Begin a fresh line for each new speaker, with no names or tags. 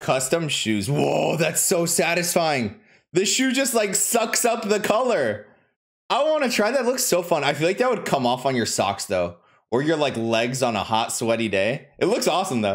Custom shoes. Whoa, that's so satisfying. The shoe just like sucks up the color. I want to try that. It looks so fun. I feel like that would come off on your socks though, or your like legs on a hot, sweaty day. It looks awesome though.